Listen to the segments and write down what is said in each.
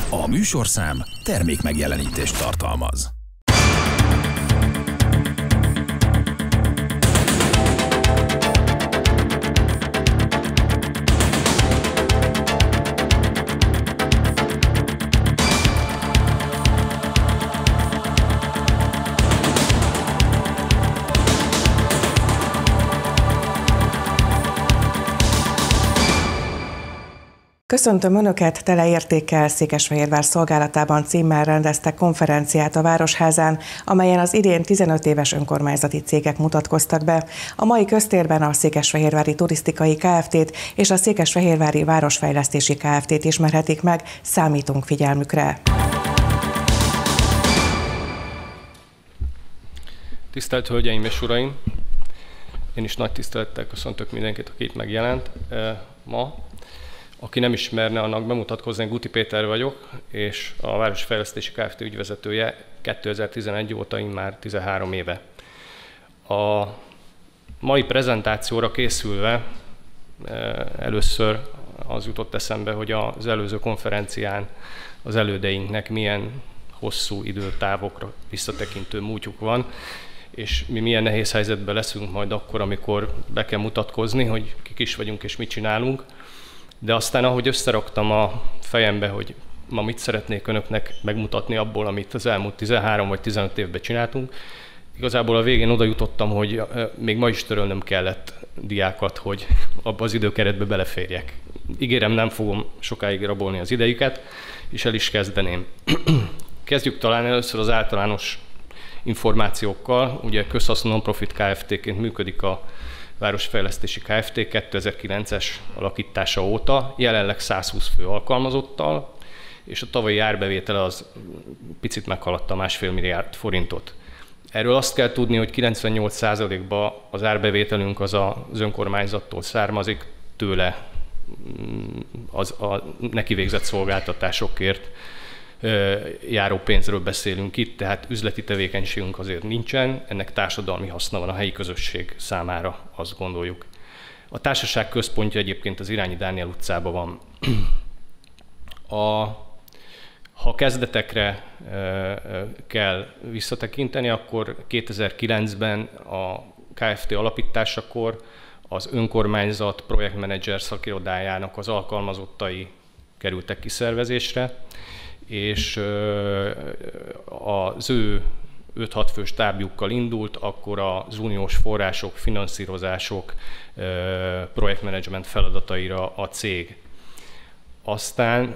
A műsorszám termékmegjelenítést tartalmaz. Köszöntöm Önöket, Teleértékkel Székesfehérvár szolgálatában címmel rendeztek konferenciát a Városházán, amelyen az idén 15 éves önkormányzati cégek mutatkoztak be. A mai köztérben a Székesfehérvári Turisztikai Kft-t és a Székesfehérvári Városfejlesztési Kft-t ismerhetik meg, számítunk figyelmükre. Tisztelt Hölgyeim és Uraim! Én is nagy tisztelettel köszöntök mindenkit, aki itt megjelent ma. Aki nem ismerne, annak bemutatkozni, Guti Péter vagyok, és a Városfejlesztési Kft. Ügyvezetője 2011 óta, immár 13 éve. A mai prezentációra készülve először az jutott eszembe, hogy az előző konferencián az elődeinknek milyen hosszú időtávokra visszatekintő múltjuk van, és mi milyen nehéz helyzetben leszünk majd akkor, amikor be kell mutatkozni, hogy kik is vagyunk és mit csinálunk. De aztán, ahogy összeraktam a fejembe, hogy ma mit szeretnék Önöknek megmutatni abból, amit az elmúlt 13 vagy 15 évben csináltunk, igazából a végén oda jutottam, hogy még ma is törölnöm kellett diákat, hogy abba az időkeretbe beleférjek. Ígérem, nem fogom sokáig rabolni az idejüket, és el is kezdeném. Kezdjük talán először az általános információkkal. Ugye közhasznú non-profit Kft-ként működik a Városfejlesztési Kft. 2009-es alakítása óta, jelenleg 120 fő alkalmazottal, és a tavalyi árbevétele az picit meghaladta 1,5 milliárd forintot. Erről azt kell tudni, hogy 98%-ban az árbevételünk az önkormányzattól származik, tőle a neki végzett szolgáltatásokért járó pénzről beszélünk itt, tehát üzleti tevékenységünk azért nincsen, ennek társadalmi haszna van a helyi közösség számára, azt gondoljuk. A társaság központja egyébként az Irányi Dániel utcában van. Ha kezdetekre kell visszatekinteni, akkor 2009-ben a Kft. Alapításakor az önkormányzat projektmenedzser szakirodájának az alkalmazottai kerültek kiszervezésre, és az ő 5-6 fős stábjukkal indult, akkor az uniós források, finanszírozások, projektmenedzsment feladataira a cég. Aztán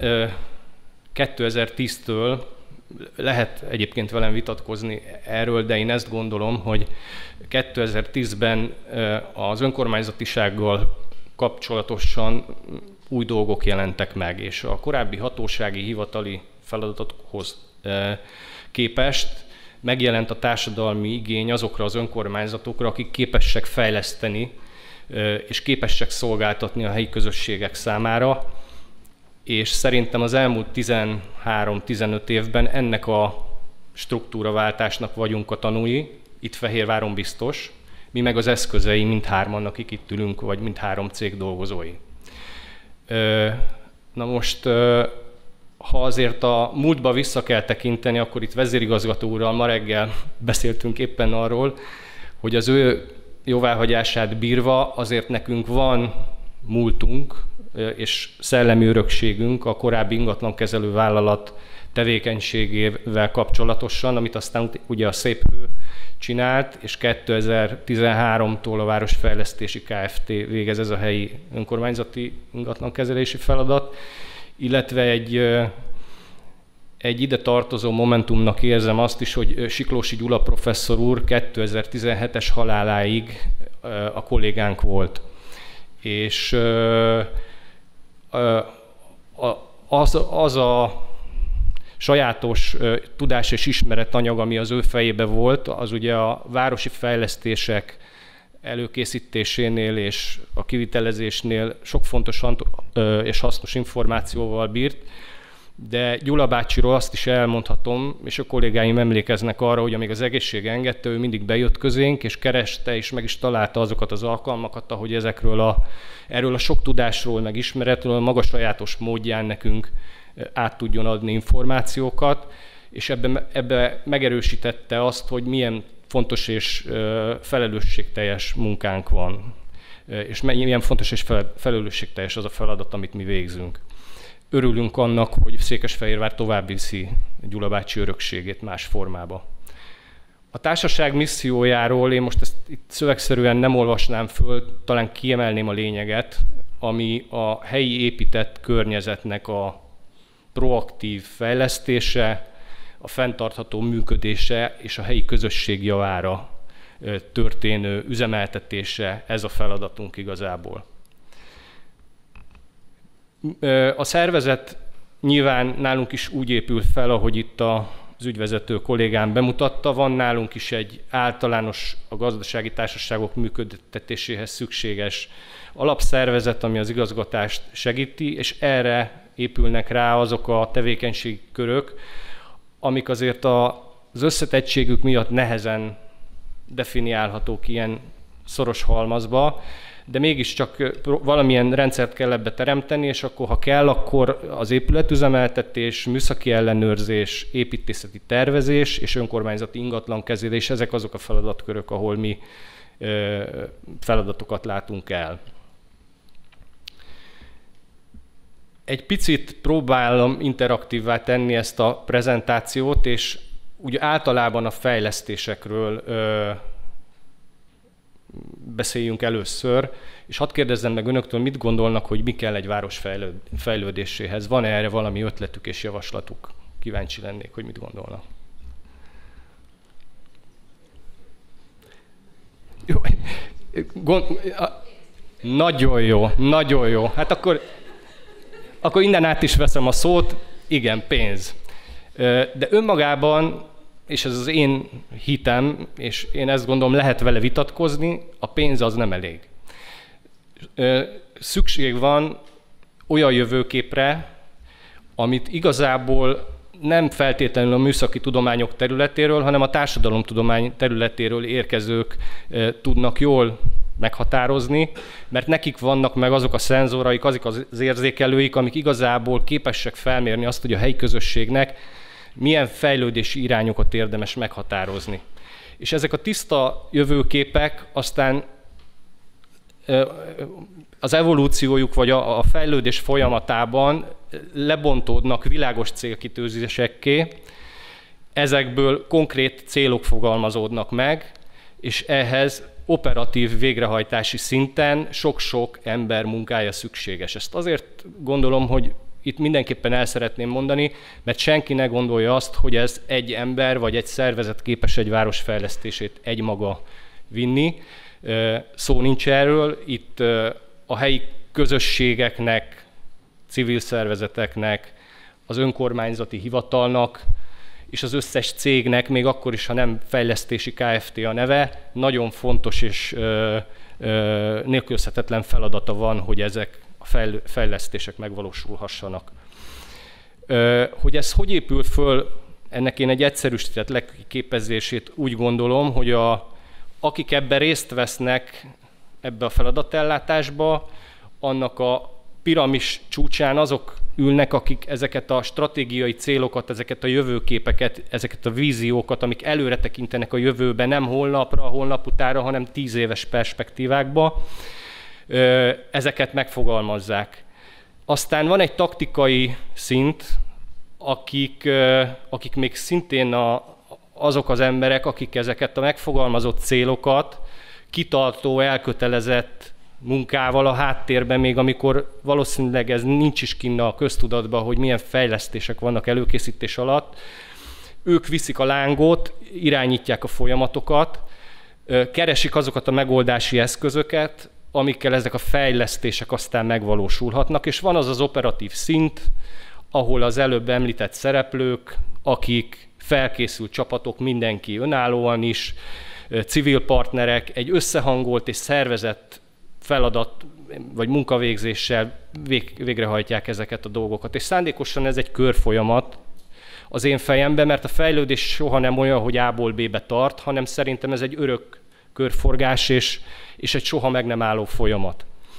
2010-től lehet egyébként velem vitatkozni erről, de én ezt gondolom, hogy 2010-ben az önkormányzatisággal kapcsolatosan új dolgok jelentek meg, és a korábbi hatósági, hivatali feladatokhoz képest megjelent a társadalmi igény azokra az önkormányzatokra, akik képesek fejleszteni és képesek szolgáltatni a helyi közösségek számára, és szerintem az elmúlt 13-15 évben ennek a struktúraváltásnak vagyunk a tanúi, itt Fehérváron biztos, mi meg az eszközei mindhárman, akik itt ülünk, vagy mindhárom cég dolgozói. Na most, ha azért a múltba vissza kell tekinteni, akkor itt vezérigazgató úrral ma reggel beszéltünk éppen arról, hogy az ő jóváhagyását bírva azért nekünk van múltunk és szellemi örökségünk a korábbi ingatlankezelő vállalat tevékenységével kapcsolatosan, amit aztán ugye a Szép Hő csinált, és 2013-tól a Városfejlesztési Kft. Végez ez a helyi önkormányzati ingatlankezelési feladat, illetve egy ide tartozó momentumnak érzem azt is, hogy Siklósi Gyula professzor úr 2017-es haláláig a kollégánk volt. És az a sajátos tudás és ismeretanyag, ami az ő fejébe volt, az ugye a városi fejlesztések előkészítésénél és a kivitelezésnél sok fontos és hasznos információval bírt, de Gyula bácsiról azt is elmondhatom, és a kollégáim emlékeznek arra, hogy amíg az egészség engedte, ő mindig bejött közénk, és kereste, és meg is találta azokat az alkalmakat, ahogy erről a sok tudásról, meg ismeretről a maga sajátos módján nekünk át tudjon adni információkat, és ebbe megerősítette azt, hogy milyen fontos és felelősségteljes munkánk van, és milyen fontos és felelősségteljes az a feladat, amit mi végzünk. Örülünk annak, hogy Székesfehérvár tovább viszi Gyula bácsi örökségét más formába. A társaság missziójáról én most ezt itt szövegszerűen nem olvasnám föl, talán kiemelném a lényeget, ami a helyi épített környezetnek a proaktív fejlesztése, a fenntartható működése és a helyi közösség javára történő üzemeltetése, ez a feladatunk igazából. A szervezet nyilván nálunk is úgy épül fel, ahogy itt az ügyvezető kollégám bemutatta, van nálunk is egy általános a gazdasági társaságok működtetéséhez szükséges alapszervezet, ami az igazgatást segíti, és erre épülnek rá azok a tevékenységkörök, amik azért az összetettségük miatt nehezen definiálhatók ilyen szoros halmazba, de mégiscsak valamilyen rendszert kell ebbe teremteni, és akkor, ha kell, akkor az épületüzemeltetés, műszaki ellenőrzés, építészeti tervezés és önkormányzati ingatlankezelés, ezek azok a feladatkörök, ahol mi feladatokat látunk el. Egy picit próbálom interaktívvá tenni ezt a prezentációt, és úgy általában a fejlesztésekről beszéljünk először, és hadd kérdezzem meg önöktől, mit gondolnak, hogy mi kell egy város fejlődéséhez. Van-e erre valami ötletük és javaslatuk? Kíváncsi lennék, hogy mit gondolnak. Jó. Nagyon jó, nagyon jó. Hát akkor innen át is veszem a szót, igen, pénz. De önmagában, és ez az én hitem, és én ezt gondolom, lehet vele vitatkozni, a pénz az nem elég. Szükség van olyan jövőképre, amit igazából nem feltétlenül a műszaki tudományok területéről, hanem a társadalomtudomány területéről érkezők tudnak jól meghatározni, mert nekik vannak meg azok a szenzoraik, azok az érzékelőik, amik igazából képesek felmérni azt, hogy a helyi közösségnek milyen fejlődési irányokat érdemes meghatározni. És ezek a tiszta jövőképek aztán az evolúciójuk vagy a fejlődés folyamatában lebontódnak világos célkitűzésekké, ezekből konkrét célok fogalmazódnak meg, és ehhez operatív végrehajtási szinten sok-sok ember munkája szükséges. Ezt azért gondolom, hogy itt mindenképpen el szeretném mondani, mert senki ne gondolja azt, hogy ez egy ember vagy egy szervezet képes egy város fejlesztését egymaga vinni. Szó nincs erről, itt a helyi közösségeknek, civil szervezeteknek, az önkormányzati hivatalnak és az összes cégnek, még akkor is, ha nem fejlesztési Kft. A neve, nagyon fontos és nélkülözhetetlen feladata van, hogy ezek a fejlesztések megvalósulhassanak. Hogy ez hogy épül föl, ennek én egy egyszerűsített leképezését úgy gondolom, hogy akik ebben részt vesznek ebbe a feladatellátásba, annak a piramis csúcsán azok ülnek, akik ezeket a stratégiai célokat, ezeket a jövőképeket, ezeket a víziókat, amik előre tekintenek a jövőbe, nem holnapra, holnap utára, hanem 10 éves perspektívákba, ezeket megfogalmazzák. Aztán van egy taktikai szint, akik még szintén azok az emberek, akik ezeket a megfogalmazott célokat kitartó, elkötelezett munkával a háttérben, még amikor valószínűleg ez nincs is kinn a köztudatban, hogy milyen fejlesztések vannak előkészítés alatt, ők viszik a lángot, irányítják a folyamatokat, keresik azokat a megoldási eszközöket, amikkel ezek a fejlesztések aztán megvalósulhatnak, és van az az operatív szint, ahol az előbb említett szereplők, akik felkészült csapatok, mindenki önállóan is, civil partnerek, egy összehangolt és szervezett feladat vagy munkavégzéssel végrehajtják ezeket a dolgokat. És szándékosan ez egy körfolyamat az én fejemben, mert a fejlődés soha nem olyan, hogy A-ból B-be tart, hanem szerintem ez egy örök körforgás és egy soha meg nem álló folyamat.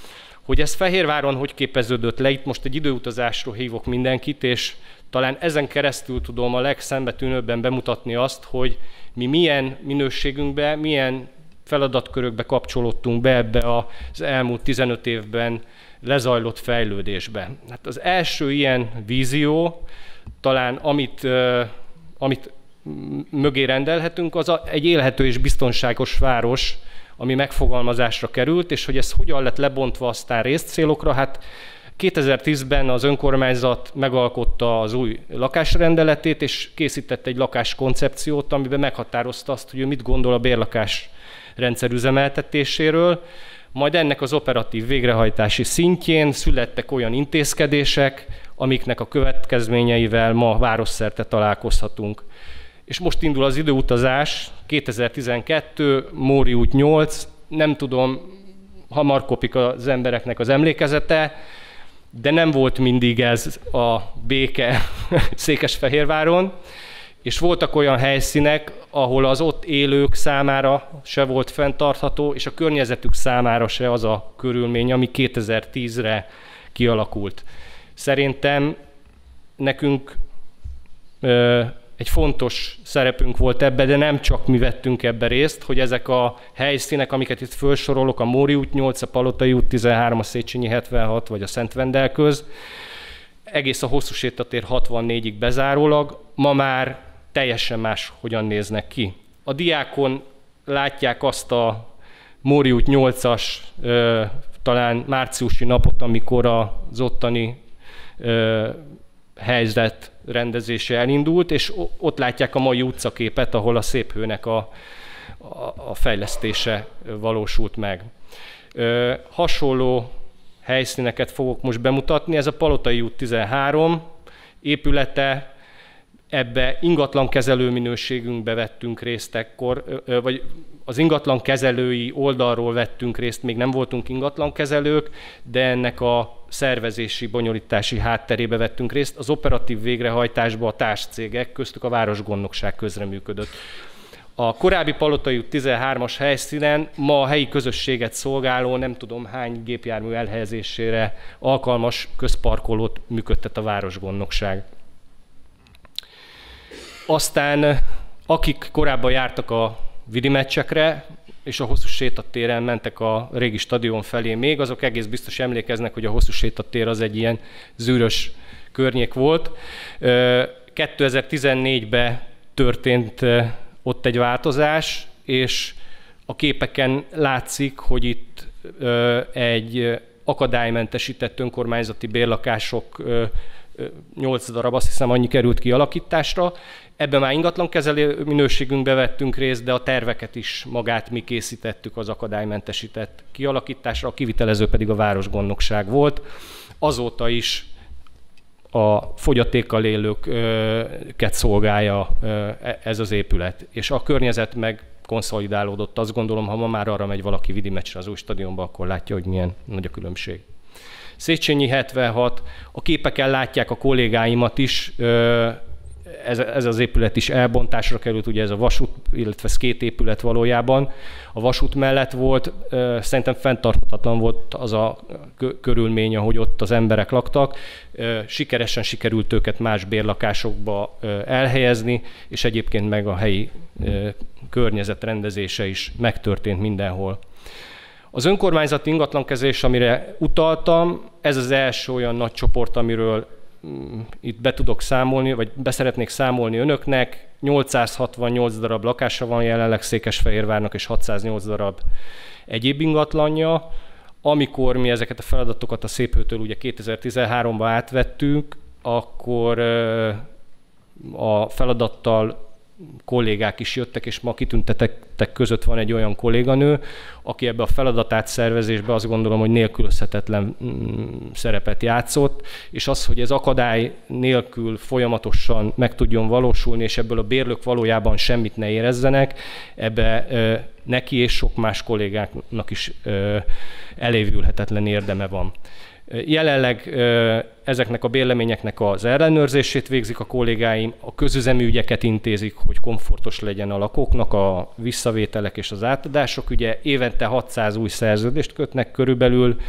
Hogy ez Fehérváron hogy képeződött le, itt most egy időutazásról hívok mindenkit, és talán ezen keresztül tudom a legszembetűnőbben bemutatni azt, hogy mi milyen minőségünkbe, milyen feladatkörökbe kapcsolódtunk be ebbe az elmúlt 15 évben lezajlott fejlődésbe. Hát az első ilyen vízió, talán amit mögé rendelhetünk, az egy élhető és biztonságos város, ami megfogalmazásra került, és hogy ez hogyan lett lebontva aztán részcélokra. Hát 2010-ben az önkormányzat megalkotta az új lakásrendeletét, és készített egy lakáskoncepciót, amiben meghatározta azt, hogy ő mit gondol a bérlakás rendszer üzemeltetéséről. Majd ennek az operatív végrehajtási szintjén születtek olyan intézkedések, amiknek a következményeivel ma városszerte találkozhatunk. És most indul az időutazás, 2012, Móri út 8, nem tudom, hamar kopik az embereknek az emlékezete, de nem volt mindig ez a béke Székesfehérváron, és voltak olyan helyszínek, ahol az ott élők számára se volt fenntartható, és a környezetük számára se az a körülmény, ami 2010-re kialakult. Szerintem nekünk egy fontos szerepünk volt ebbe, de nem csak mi vettünk ebbe részt, hogy ezek a helyszínek, amiket itt felsorolok, a Móri út 8, a Palotai út 13, a Széchenyi 76 vagy a Szent Vendel köz, egész a Hosszú sétatér 64-ig bezárólag, ma már teljesen más hogyan néznek ki. A diákon látják azt a Móri út 8-as talán márciusi napot, amikor az ottani helyzet rendezése elindult, és ott látják a mai utcaképet, ahol a Széphőnek a fejlesztése valósult meg. Hasonló helyszíneket fogok most bemutatni. Ez a Palotai út 13 épülete, ebbe ingatlan kezelő minőségünkbe vettünk részt ekkor, vagy az ingatlan kezelői oldalról vettünk részt, még nem voltunk ingatlan kezelők, de ennek a szervezési, bonyolítási hátterébe vettünk részt. Az operatív végrehajtásba a társcégek, köztük a Városgondnokság közreműködött. A korábbi Palotai út 13-as helyszínen ma a helyi közösséget szolgáló, nem tudom hány gépjármű elhelyezésére alkalmas közparkolót működtet a Városgondnokság. Aztán akik korábban jártak a vidi meccsekre, és a Hosszú sétatéren mentek a régi stadion felé még, azok egész biztos emlékeznek, hogy a Hosszú sétatér az egy ilyen zűrös környék volt. 2014-ben történt ott egy változás, és a képeken látszik, hogy itt egy akadálymentesített önkormányzati bérlakások 8 darab, azt hiszem annyi került kialakításra. Ebben már ingatlankezelő minőségünkbe vettünk részt, de a terveket is magát mi készítettük az akadálymentesített kialakításra, a kivitelező pedig a Városgondnokság volt. Azóta is a fogyatékkal élőket szolgálja ez az épület, és a környezet meg konszolidálódott. Azt gondolom, ha ma már arra megy valaki vidi meccsre az új stadionba, akkor látja, hogy milyen nagy a különbség. Széchenyi 76, a képeken látják a kollégáimat is, ez az épület is elbontásra került, ugye ez a vasút, illetve ez két épület valójában. A vasút mellett volt, szerintem fenntarthatatlan volt az a körülmény, ahogy ott az emberek laktak. Sikeresen sikerült őket más bérlakásokba elhelyezni, és egyébként meg a helyi környezet rendezése is megtörtént mindenhol. Az önkormányzati ingatlankezelés, amire utaltam, ez az első olyan nagy csoport, amiről itt be tudok számolni, vagy beszeretnék számolni önöknek. 868 darab lakása van jelenleg Székesfehérvárnak, és 608 darab egyéb ingatlanja. Amikor mi ezeket a feladatokat a Széphőtől ugye 2013-ban átvettünk, akkor a feladattal kollégák is jöttek, és ma kitüntetettek között van egy olyan kolléganő, aki ebbe a feladatátszervezésbe azt gondolom, hogy nélkülözhetetlen szerepet játszott, és az, hogy ez akadály nélkül folyamatosan meg tudjon valósulni, és ebből a bérlők valójában semmit ne érezzenek, ebbe neki és sok más kollégáknak is elévülhetetlen érdeme van. Jelenleg ezeknek a bérleményeknek az ellenőrzését végzik a kollégáim, a közüzemi ügyeket intézik, hogy komfortos legyen a lakóknak, a visszavételek és az átadások. Ugye évente 600 új szerződést kötnek körülbelül,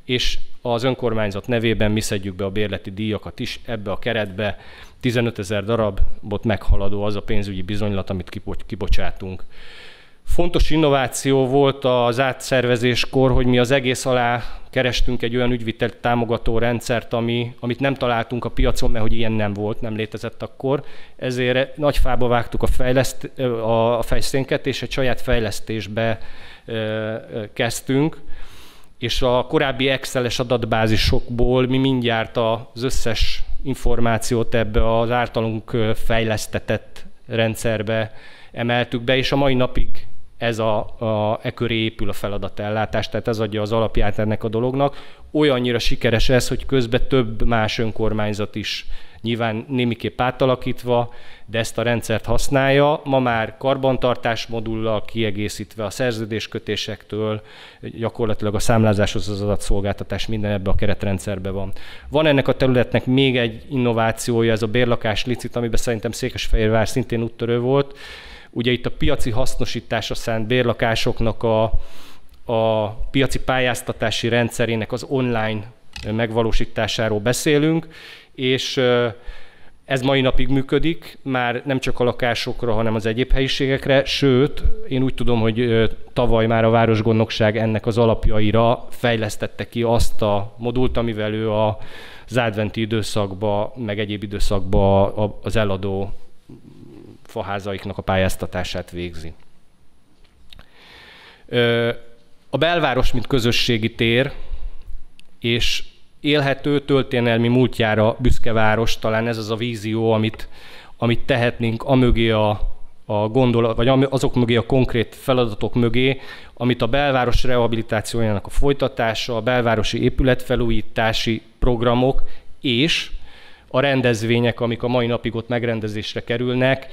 és az önkormányzat nevében mi szedjük be a bérleti díjakat is ebbe a keretbe. 15 000 darabot meghaladó az a pénzügyi bizonylat, amit kibocsátunk. Fontos innováció volt az átszervezéskor, hogy mi az egész alá kerestünk egy olyan ügyvitelt támogató rendszert, amit nem találtunk a piacon, mert hogy ilyen nem volt, nem létezett akkor. Ezért nagy fába vágtuk a fejszénket, és egy saját fejlesztésbe kezdtünk. És a korábbi Excel-es adatbázisokból mi mindjárt az összes információt ebbe az általunk fejlesztetett rendszerbe emeltük be, és a mai napig e köré épül a feladatellátás, tehát ez adja az alapját ennek a dolognak. Olyannyira sikeres ez, hogy közben több más önkormányzat is nyilván némiképp átalakítva, de ezt a rendszert használja. Ma már karbantartás modullal kiegészítve a szerződéskötésektől, gyakorlatilag a számlázáshoz az adatszolgáltatás minden ebbe a keretrendszerben van. Van ennek a területnek még egy innovációja, ez a bérlakás licit, amiben szerintem Székesfehérvár szintén úttörő volt. Ugye itt a piaci hasznosításra szánt bérlakásoknak a piaci pályáztatási rendszerének az online megvalósításáról beszélünk, és ez mai napig működik, már nem csak a lakásokra, hanem az egyéb helyiségekre, sőt, én úgy tudom, hogy tavaly már a Városgondnokság ennek az alapjaira fejlesztette ki azt a modult, amivel ő az adventi időszakban, meg egyéb időszakban az eladó faházaiknak a pályáztatását végzi. A belváros, mint közösségi tér, és élhető, történelmi múltjára büszke város, talán ez az a vízió, amit tehetnénk amögé a gondolat, vagy azok mögé, a konkrét feladatok mögé, amit a belváros rehabilitációjának a folytatása, a belvárosi épületfelújítási programok és a rendezvények, amik a mai napig ott megrendezésre kerülnek,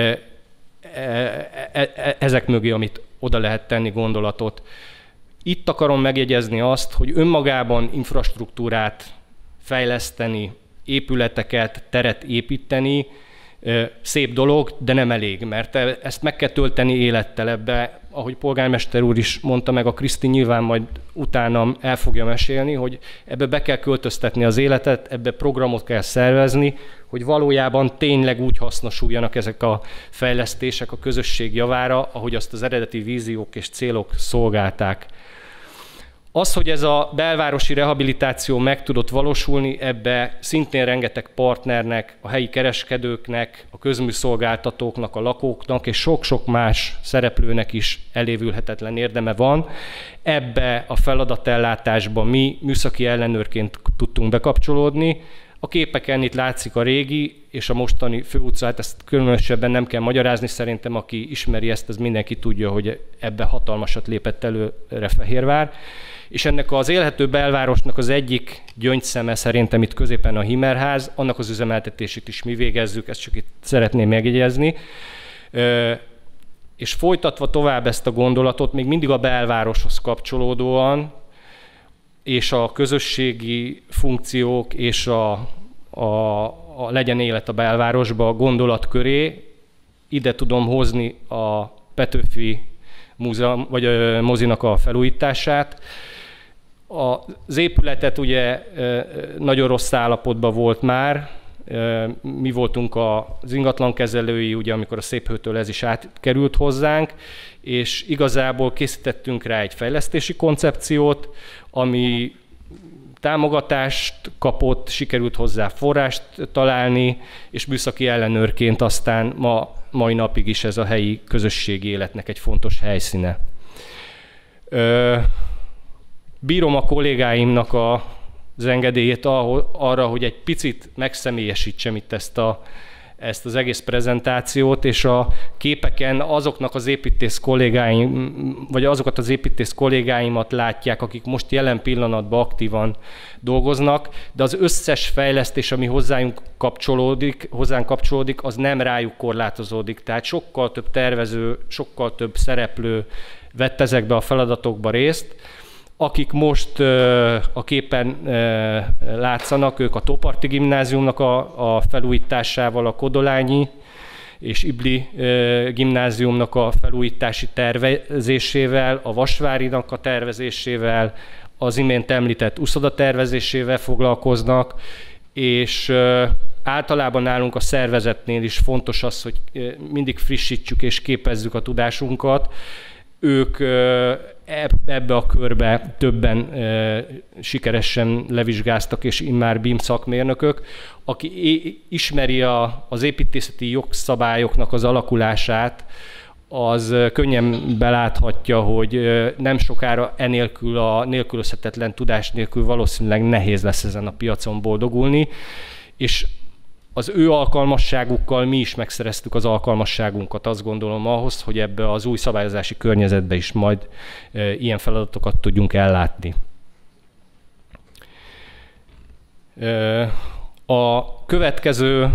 ezek mögé, amit oda lehet tenni gondolatot. Itt akarom megjegyezni azt, hogy önmagában infrastruktúrát fejleszteni, épületeket, teret építeni, szép dolog, de nem elég, mert ezt meg kell tölteni élettel ebbe. Ahogy polgármester úr is mondta, meg a Kriszti nyilván majd utánam el fogja mesélni, hogy ebbe be kell költöztetni az életet, ebbe programot kell szervezni, hogy valójában tényleg úgy hasznosuljanak ezek a fejlesztések a közösség javára, ahogy azt az eredeti víziók és célok szolgálták. Az, hogy ez a belvárosi rehabilitáció meg tudott valósulni, ebbe szintén rengeteg partnernek, a helyi kereskedőknek, a közműszolgáltatóknak, a lakóknak és sok-sok más szereplőnek is elévülhetetlen érdeme van. Ebbe a feladatellátásba mi műszaki ellenőrként tudtunk bekapcsolódni. A képeken itt látszik a régi és a mostani főutca, hát ezt különösebben nem kell magyarázni, szerintem aki ismeri ezt, az mindenki tudja, hogy ebbe hatalmasat lépett előre Fehérvár. És ennek az élhető belvárosnak az egyik gyöngyszeme szerintem itt középen a Himmerház, annak az üzemeltetését is mi végezzük, ezt csak itt szeretném megjegyezni. És folytatva tovább ezt a gondolatot, még mindig a belvároshoz kapcsolódóan, és a közösségi funkciók és a legyen élet a belvárosba a gondolat köré, ide tudom hozni a Petőfi Múzeum, vagy a mozinak a felújítását. Az épületet ugye nagyon rossz állapotban volt már, mi voltunk az ingatlankezelői, ugye, amikor a Széphőtől ez is átkerült hozzánk, és igazából készítettünk rá egy fejlesztési koncepciót, ami támogatást kapott, sikerült hozzá forrást találni, és műszaki ellenőrként aztán mai napig is ez a helyi közösségi életnek egy fontos helyszíne. Bírom a kollégáimnak az engedélyét arra, hogy egy picit megszemélyesítsem itt ezt az egész prezentációt, és a képeken azoknak az építész kollégáim, vagy azokat az építész kollégáimat látják, akik most jelen pillanatban aktívan dolgoznak, de az összes fejlesztés, ami hozzánk kapcsolódik, az nem rájuk korlátozódik. Tehát sokkal több tervező, sokkal több szereplő vett ezekbe a feladatokba részt. Akik most a képen látszanak, ők a Tóparti Gimnáziumnak a felújításával, a Kodolányi és Ibli Gimnáziumnak a felújítási tervezésével, a Vasvárinak a tervezésével, az imént említett uszoda tervezésével foglalkoznak, és általában nálunk a szervezetnél is fontos az, hogy mindig frissítsük és képezzük a tudásunkat. Ők ebbe a körbe többen sikeresen levizsgáztak, és immár BIM szakmérnökök. Aki ismeri az építészeti jogszabályoknak az alakulását, az könnyen beláthatja, hogy nem sokára enélkül a nélkülözhetetlen tudás nélkül valószínűleg nehéz lesz ezen a piacon boldogulni, és az ő alkalmasságukkal mi is megszereztük az alkalmasságunkat, azt gondolom ahhoz, hogy ebbe az új szabályozási környezetbe is majd ilyen feladatokat tudjunk ellátni. A következő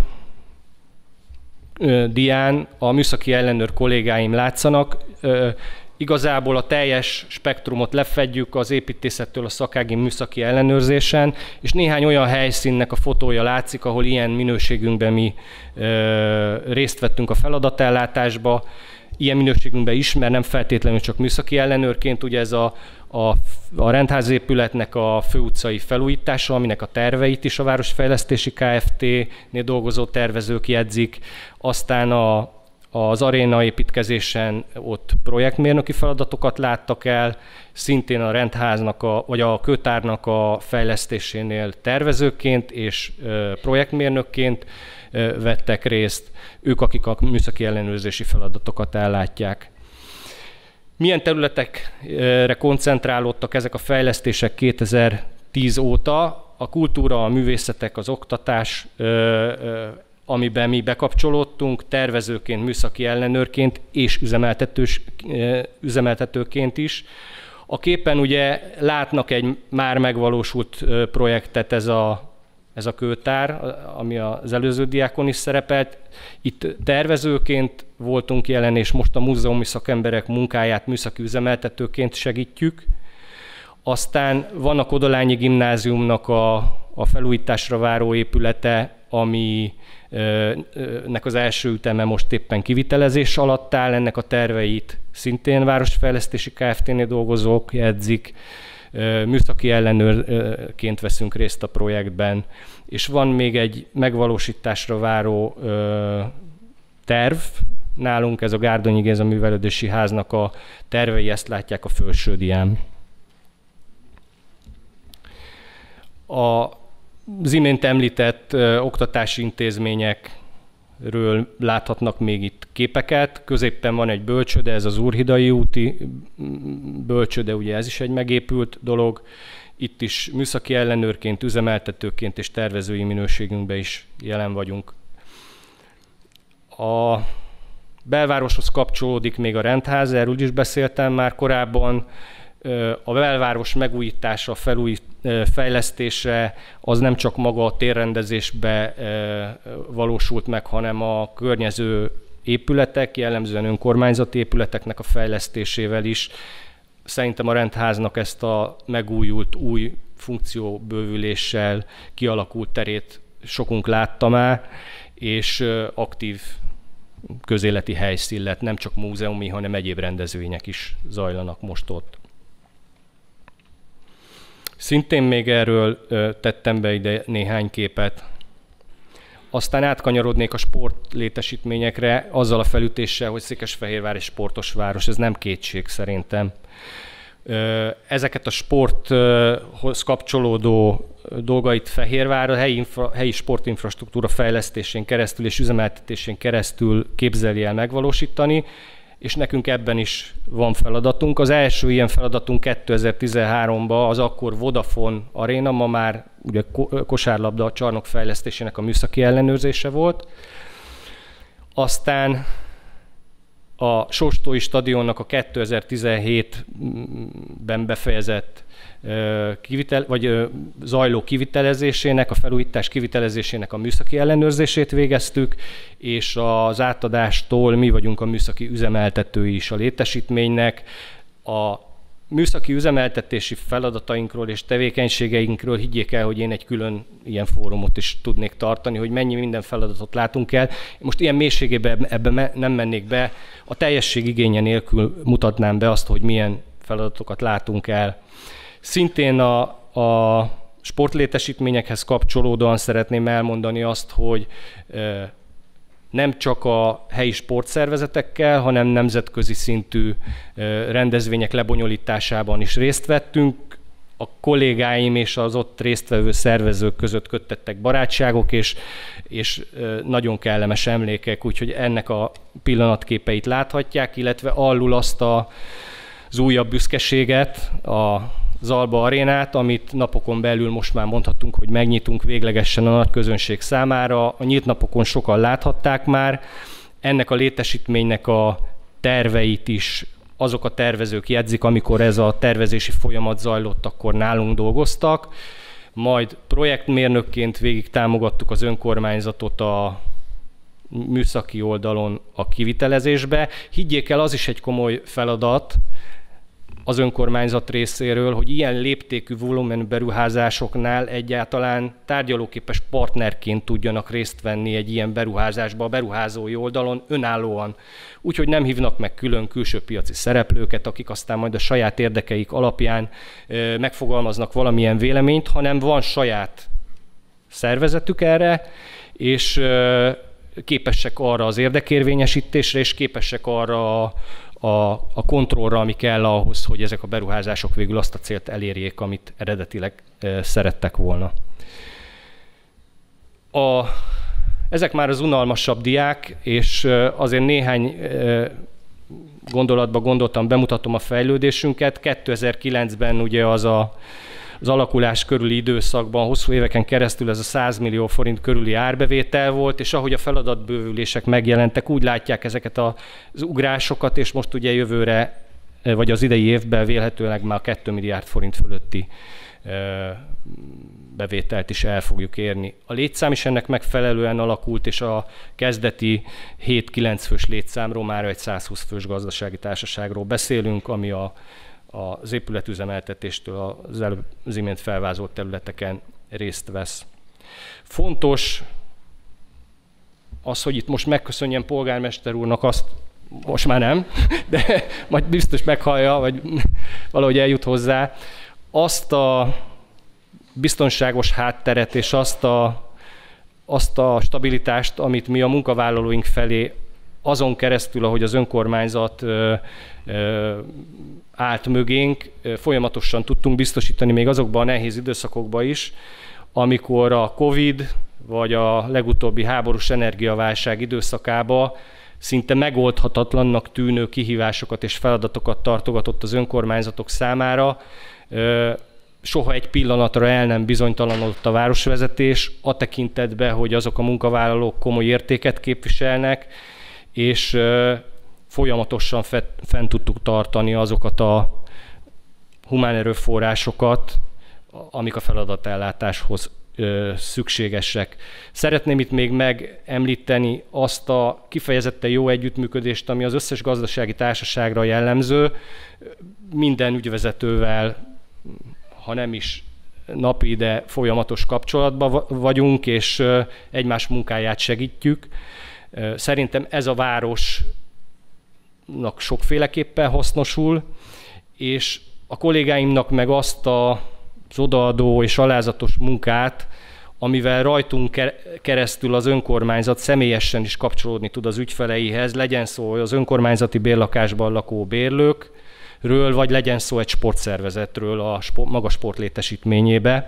dián a műszaki ellenőr kollégáim látszanak. Igazából a teljes spektrumot lefedjük az építészettől a szakági műszaki ellenőrzésen, és néhány olyan helyszínnek a fotója látszik, ahol ilyen minőségünkben mi részt vettünk a feladatellátásba. Ilyen minőségünkben is, mert nem feltétlenül csak műszaki ellenőrként, ugye ez a rendházépületnek a főutcai felújítása, aminek a terveit is a Városfejlesztési Kft-nél dolgozó tervezők jegyzik, aztán az aréna építkezésen ott projektmérnöki feladatokat láttak el, szintén a rendháznak, vagy a kőtárnak a fejlesztésénél tervezőként és projektmérnökként vettek részt, ők, akik a műszaki ellenőrzési feladatokat ellátják. Milyen területekre koncentrálódtak ezek a fejlesztések 2010 óta? A kultúra, a művészetek, az oktatás, amiben mi bekapcsolódtunk tervezőként, műszaki ellenőrként és üzemeltetőként is. A képen ugye látnak egy már megvalósult projektet, ez a kőtár, ami az előző diákon is szerepelt. Itt tervezőként voltunk jelen, és most a múzeumi szakemberek munkáját műszaki üzemeltetőként segítjük. Aztán van a Kodolányi Gimnáziumnak a felújításra váró épülete, aminek az első üteme most éppen kivitelezés alatt áll, ennek a terveit szintén Városfejlesztési Kft-nél dolgozók jegyzik, műszaki ellenőrként veszünk részt a projektben, és van még egy megvalósításra váró terv nálunk, ez a Gárdonyi Géza Művelődési Háznak a tervei, ezt látják a felső dián. Az imént említett oktatási intézményekről láthatnak még itt képeket. Középpen van egy bölcsőde, ez az Úrhidai úti bölcsőde, ugye ez is egy megépült dolog. Itt is műszaki ellenőrként, üzemeltetőként és tervezői minőségünkben is jelen vagyunk. A belvároshoz kapcsolódik még a rendház, erről is beszéltem már korábban. A belváros megújítása, fejlesztése az nem csak maga a térrendezésbe valósult meg, hanem a környező épületek, jellemzően önkormányzati épületeknek a fejlesztésével is. Szerintem a rendháznak ezt a megújult, új funkcióbővüléssel kialakult terét sokunk látta már, és aktív közéleti helyszín lett, nem csak múzeumi, hanem egyéb rendezvények is zajlanak most ott. Szintén még erről tettem be ide néhány képet. Aztán átkanyarodnék a sportlétesítményekre, azzal a felütéssel, hogy Székesfehérvár egy sportos város, ez nem kétség szerintem. Ezeket a sporthoz kapcsolódó dolgait Fehérvár a helyi sportinfrastruktúra fejlesztésén keresztül és üzemeltetésén keresztül képzeli el megvalósítani, és nekünk ebben is van feladatunk. Az első ilyen feladatunk 2013-ban az akkor Vodafone Arena, ma már ugye kosárlabda csarnok fejlesztésének a műszaki ellenőrzése volt. Aztán a Sóstói stadionnak a 2017-ben befejezett zajló kivitelezésének, a felújítás kivitelezésének a műszaki ellenőrzését végeztük, és az átadástól mi vagyunk a műszaki üzemeltetői is a létesítménynek. A műszaki üzemeltetési feladatainkról és tevékenységeinkről higgyék el, hogy én egy külön ilyen fórumot is tudnék tartani, hogy mennyi minden feladatot látunk el. Most ilyen mélységében ebben nem mennék be, a teljesség igénye nélkül mutatnám be azt, hogy milyen feladatokat látunk el. Szintén a sportlétesítményekhez kapcsolódóan szeretném elmondani azt, hogy nem csak a helyi sportszervezetekkel, hanem nemzetközi szintű rendezvények lebonyolításában is részt vettünk. A kollégáim és az ott résztvevő szervezők között köttettek barátságok, és nagyon kellemes emlékek, úgyhogy ennek a pillanatképeit láthatják, illetve alul azt az újabb büszkeséget, az Alba Arénát, amit napokon belül most már mondhatunk, hogy megnyitunk véglegesen a nagy közönség számára. A nyílt napokon sokan láthatták már. Ennek a létesítménynek a terveit is azok a tervezők jegyzik, amikor ez a tervezési folyamat zajlott, akkor nálunk dolgoztak. Majd projektmérnökként végig támogattuk az önkormányzatot a műszaki oldalon a kivitelezésbe. Higgyék el, az is egy komoly feladat az önkormányzat részéről, hogy ilyen léptékű volumenű beruházásoknál egyáltalán tárgyalóképes partnerként tudjanak részt venni egy ilyen beruházásba a beruházói oldalon önállóan. Úgyhogy nem hívnak meg külön külső piaci szereplőket, akik aztán majd a saját érdekeik alapján megfogalmaznak valamilyen véleményt, hanem van saját szervezetük erre, és képesek arra az érdekérvényesítésre, és képesek arra a kontrollra, ami kell ahhoz, hogy ezek a beruházások végül azt a célt elérjék, amit eredetileg szerettek volna. Ezek már az unalmasabb diák, és azért néhány gondolatba gondoltam, bemutatom a fejlődésünket. 2009-ben ugye az alakulás körüli időszakban, hosszú éveken keresztül ez a 100 millió forint körüli árbevétel volt, és ahogy a feladatbővülések megjelentek, úgy látják ezeket az ugrásokat, és most ugye jövőre, vagy az idei évben vélhetőleg már 2 milliárd forint fölötti bevételt is el fogjuk érni. A létszám is ennek megfelelően alakult, és a kezdeti 7-9 fős létszámról már egy 120 fős gazdasági társaságról beszélünk, ami az épületüzemeltetéstől az imént felvázolt területeken részt vesz. Fontos az, hogy itt most megköszönjem polgármester úrnak azt, most már nem, de majd biztos meghallja, vagy valahogy eljut hozzá, azt a biztonságos hátteret és azt a stabilitást, amit mi a munkavállalóink felé azon keresztül, ahogy az önkormányzat állt mögénk, folyamatosan tudtunk biztosítani még azokban a nehéz időszakokban is, amikor a Covid vagy a legutóbbi háborús energiaválság időszakában szinte megoldhatatlannak tűnő kihívásokat és feladatokat tartogatott az önkormányzatok számára. Soha egy pillanatra el nem bizonytalanodott a városvezetés a tekintetben, hogy azok a munkavállalók komoly értéket képviselnek, és folyamatosan fent tudtuk tartani azokat a humán erőforrásokat, amik a feladatellátáshoz szükségesek. Szeretném itt még megemlíteni azt a kifejezetten jó együttműködést, ami az összes gazdasági társaságra jellemző. Minden ügyvezetővel, ha nem is napi, de folyamatos kapcsolatban vagyunk, és egymás munkáját segítjük. Szerintem ez a városnak sokféleképpen hasznosul, és a kollégáimnak meg azt az odaadó és alázatos munkát, amivel rajtunk keresztül az önkormányzat személyesen is kapcsolódni tud az ügyfeleihez, legyen szó az önkormányzati bérlakásban lakó bérlőkről, vagy legyen szó egy sportszervezetről a maga sportlétesítményébe.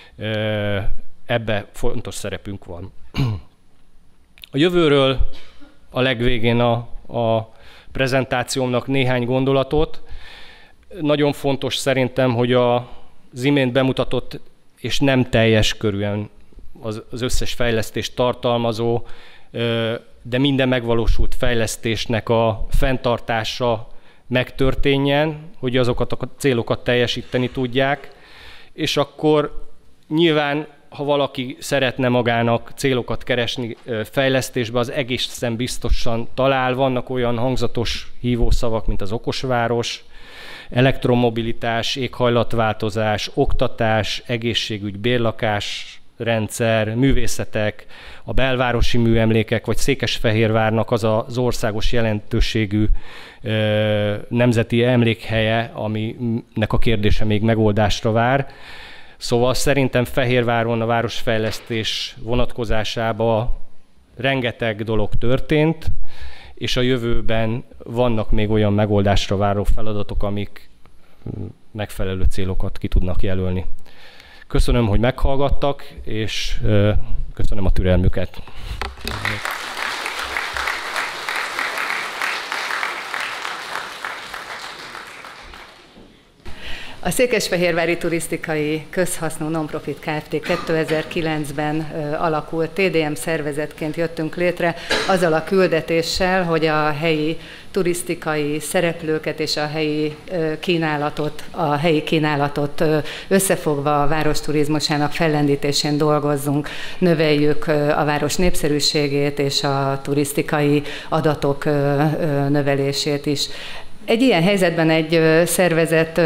Ebbe fontos szerepünk van. A jövőről a legvégén a prezentációmnak néhány gondolatot. Nagyon fontos szerintem, hogy az imént bemutatott és nem teljes körűen az összes fejlesztést tartalmazó, de minden megvalósult fejlesztésnek a fenntartása megtörténjen, hogy azokat a célokat teljesíteni tudják, és akkor nyilván, ha valaki szeretne magának célokat keresni fejlesztésbe, az egészen biztosan talál. Vannak olyan hangzatos hívószavak, mint az okosváros, elektromobilitás, éghajlatváltozás, oktatás, egészségügy, bérlakás, rendszer, művészetek, a belvárosi műemlékek, vagy Székesfehérvárnak az az országos jelentőségű nemzeti emlékhelye, aminek a kérdése még megoldásra vár. Szóval szerintem Fehérváron a városfejlesztés vonatkozásában rengeteg dolog történt, és a jövőben vannak még olyan megoldásra váró feladatok, amik megfelelő célokat ki tudnak jelölni. Köszönöm, hogy meghallgattak, és köszönöm a türelmüket. A Székesfehérvári Turisztikai Közhasznú Nonprofit Kft. 2009-ben alakult, TDM szervezetként jöttünk létre azzal a küldetéssel, hogy a helyi turisztikai szereplőket és a helyi kínálatot összefogva a város turizmusának fellendítésén dolgozzunk, növeljük a város népszerűségét és a turisztikai adatok növelését is. Egy ilyen helyzetben egy szervezet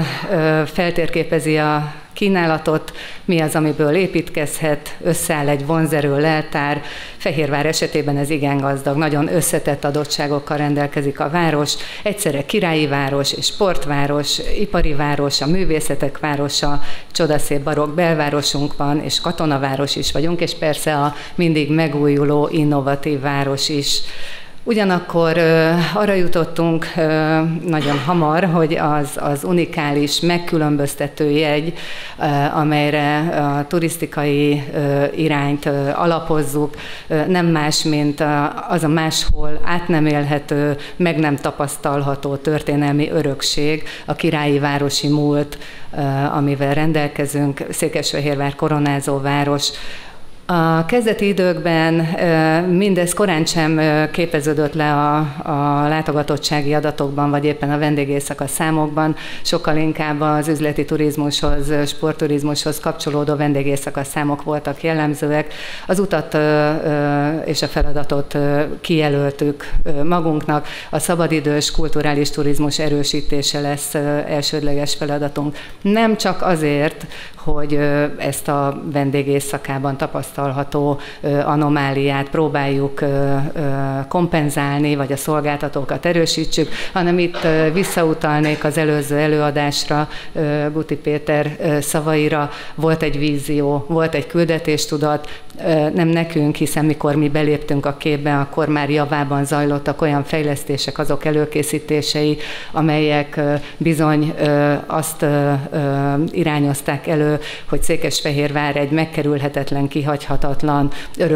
feltérképezi a kínálatot, mi az, amiből építkezhet, összeáll egy vonzerő leltár. Fehérvár esetében ez igen gazdag, nagyon összetett adottságokkal rendelkezik a város, egyszerre királyi város és sportváros, ipari város, a művészetek városa, csodaszép barokk belvárosunk van, és katonaváros is vagyunk, és persze a mindig megújuló, innovatív város is. Ugyanakkor arra jutottunk nagyon hamar, hogy az unikális, megkülönböztető jegy, amelyre a turisztikai irányt alapozzuk, nem más, mint az a máshol át nem élhető, meg nem tapasztalható történelmi örökség, a királyi városi múlt, amivel rendelkezünk, Székesfehérvár koronázó város. A kezdeti időkben mindez korán sem képeződött le a látogatottsági adatokban, vagy éppen a vendégéjszaka számokban, sokkal inkább az üzleti turizmushoz, sportturizmushoz kapcsolódó vendégéjszaka számok voltak jellemzőek. Az utat és a feladatot kijelöltük magunknak, a szabadidős kulturális turizmus erősítése lesz elsődleges feladatunk. Nem csak azért, hogy ezt a vendégéjszakában tapasztalható anomáliát próbáljuk kompenzálni, vagy a szolgáltatókat erősítsük, hanem itt visszautalnék az előző előadásra, Guti Péter szavaira. Volt egy vízió, volt egy küldetéstudat, nem nekünk, hiszen mikor mi beléptünk a képbe, akkor már javában zajlottak olyan fejlesztések, azok előkészítései, amelyek bizony azt irányozták elő, hogy Székesfehérvár egy megkerülhetetlen, kihagyhatatlan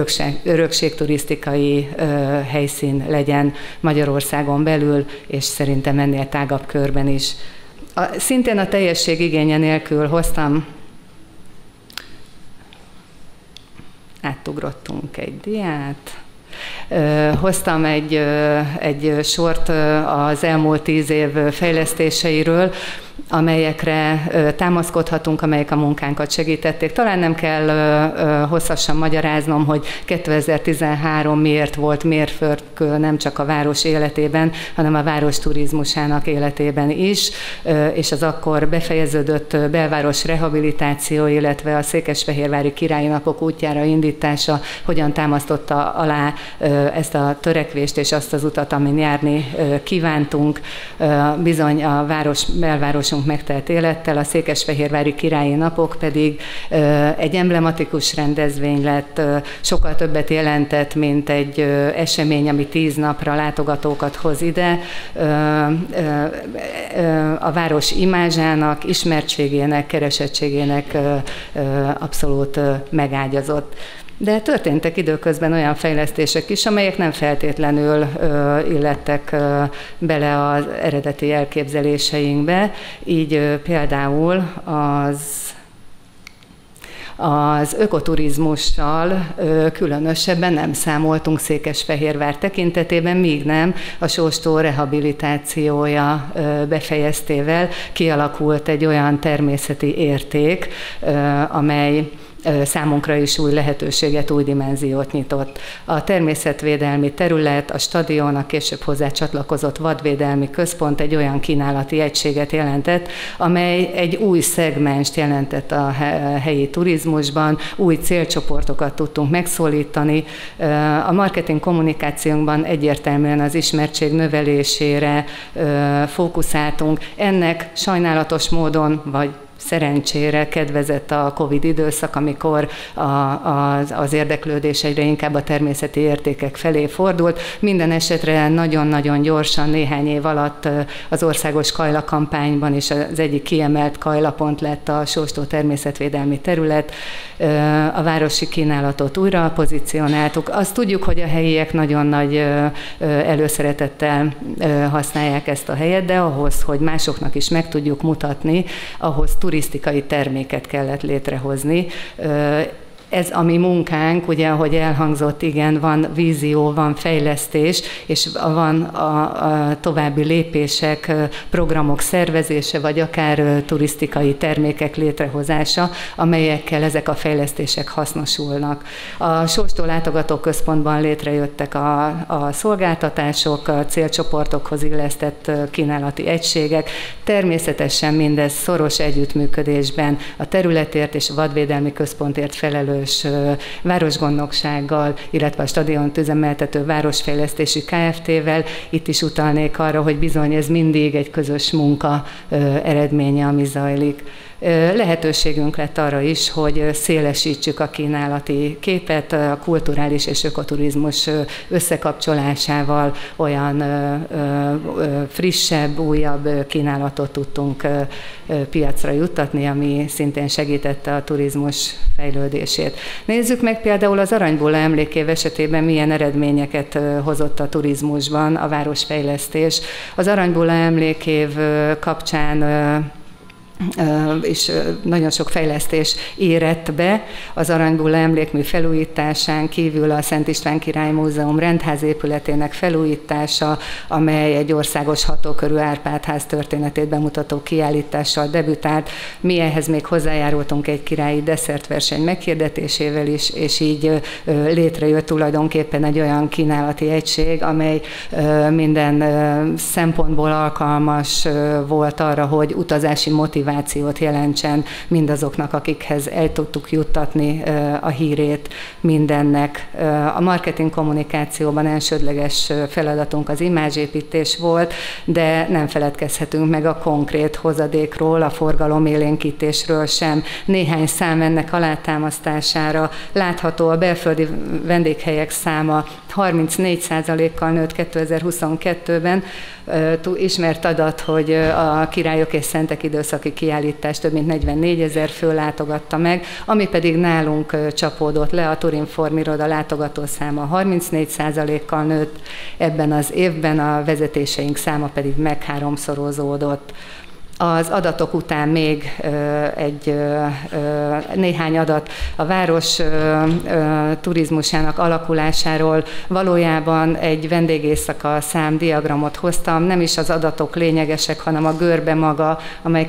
örökségturisztikai helyszín legyen Magyarországon belül, és szerintem ennél tágabb körben is. Szintén a teljesség igénye nélkül hoztam, átugrottunk egy diát, hoztam egy sort az elmúlt 10 év fejlesztéseiről, amelyekre támaszkodhatunk, amelyek a munkánkat segítették. Talán nem kell hosszasan magyaráznom, hogy 2013 miért volt mérföldkő nem csak a város életében, hanem a város turizmusának életében is, és az akkor befejeződött belváros rehabilitáció, illetve a Székesfehérvári Királyi Napok útjára indítása hogyan támasztotta alá ezt a törekvést és azt az utat, amin járni kívántunk. Bizony a belvárosunk megtelt élettel, a Székesfehérvári Királyi Napok pedig egy emblematikus rendezvény lett, sokkal többet jelentett, mint egy esemény, ami 10 napra látogatókat hoz ide. A város imázsának, ismertségének, keresettségének abszolút megágyazott. De történtek időközben olyan fejlesztések is, amelyek nem feltétlenül illettek bele az eredeti elképzeléseinkbe. Így például az ökoturizmussal különösebben nem számoltunk Székesfehérvár tekintetében, míg nem a Sóstó rehabilitációja befejeztével kialakult egy olyan természeti érték, amely számunkra is új lehetőséget, új dimenziót nyitott. A természetvédelmi terület, a stadion, a később hozzá csatlakozott vadvédelmi központ egy olyan kínálati egységet jelentett, amely egy új szegmenst jelentett a helyi turizmusban, új célcsoportokat tudtunk megszólítani. A marketing kommunikációnkban egyértelműen az ismertség növelésére fókuszáltunk. Ennek sajnálatos módon, vagy szerencsére kedvezett a Covid időszak, amikor az érdeklődés egyre inkább a természeti értékek felé fordult. Minden esetre nagyon-nagyon gyorsan, néhány év alatt az országos Kajla kampányban is az egyik kiemelt kajlapont lett a Sóstó természetvédelmi terület. A városi kínálatot újra pozícionáltuk. Azt tudjuk, hogy a helyiek nagyon nagy előszeretettel használják ezt a helyet, de ahhoz, hogy másoknak is meg tudjuk mutatni, ahhoz turisztikai terméket kellett létrehozni. Ez a mi munkánk, ugye, ahogy elhangzott, igen, van vízió, van fejlesztés, és van a további lépések, programok szervezése, vagy akár turisztikai termékek létrehozása, amelyekkel ezek a fejlesztések hasznosulnak. A Sóstó látogatóközpontban létrejöttek a szolgáltatások, a célcsoportokhoz illesztett kínálati egységek, természetesen mindez szoros együttműködésben a területért és a vadvédelmi központért felelős városgondnoksággal, illetve a stadiont üzemeltető városfejlesztési Kft-vel. Itt is utalnék arra, hogy bizony ez mindig egy közös munka eredménye, ami zajlik. Lehetőségünk lett arra is, hogy szélesítsük a kínálati képet, a kulturális és ökoturizmus összekapcsolásával olyan frissebb, újabb kínálatot tudtunk piacra juttatni, ami szintén segítette a turizmus fejlődését. Nézzük meg például az Aranybulla emlékév esetében milyen eredményeket hozott a turizmusban a városfejlesztés. Az Aranybulla emlékév kapcsán és nagyon sok fejlesztés érett be. Az Aranybulla emlékmű felújításán kívül a Szent István Király Múzeum rendház épületének felújítása, amely egy országos hatókörű Árpád-ház történetét bemutató kiállítással debütált. Mi ehhez még hozzájárultunk egy királyi desszertverseny meghirdetésével is, és így létrejött tulajdonképpen egy olyan kínálati egység, amely minden szempontból alkalmas volt arra, hogy utazási motivációt jelentsen mindazoknak, akikhez el tudtuk juttatni a hírét mindennek. A marketing kommunikációban elsődleges feladatunk az imázsépítés volt, de nem feledkezhetünk meg a konkrét hozadékról, a forgalomélénkítésről sem. Néhány szám ennek alátámasztására látható: a belföldi vendéghelyek száma 34%-kal nőtt 2022-ben. Ismert adat, hogy a Királyok és Szentek időszaki kiállítás több mint 44 000 fő látogatta meg, ami pedig nálunk csapódott le, a Turinform iroda látogatószáma 34%-kal nőtt, ebben az évben a vezetéseink száma pedig megháromszorozódott. Az adatok után még néhány adat a város turizmusának alakulásáról. Valójában egy vendégészaka számdiagramot hoztam, nem is az adatok lényegesek, hanem a görbe maga, amely